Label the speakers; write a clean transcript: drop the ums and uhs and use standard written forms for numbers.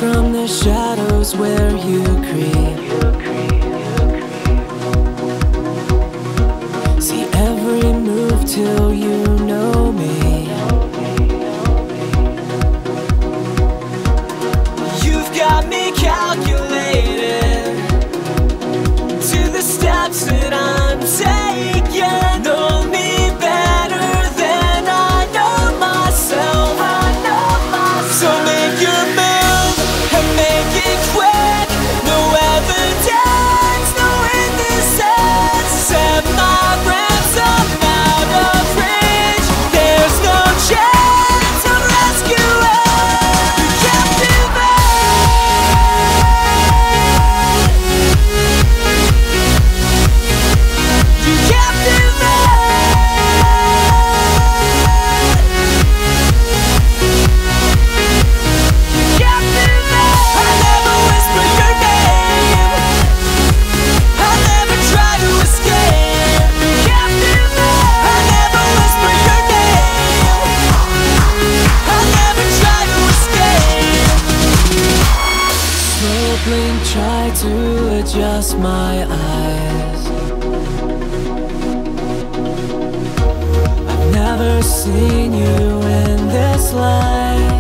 Speaker 1: from the shadows where you creep. See every move till you know me. You've got me calculated to the steps that I'm taking. Know me better than I know myself. So make your move and make it quick. No evidence, no innocence. Set my ransom out of reach. There's no chance of rescuing. You can't do that. You can't do try to adjust my eyes. I've never seen you in this light.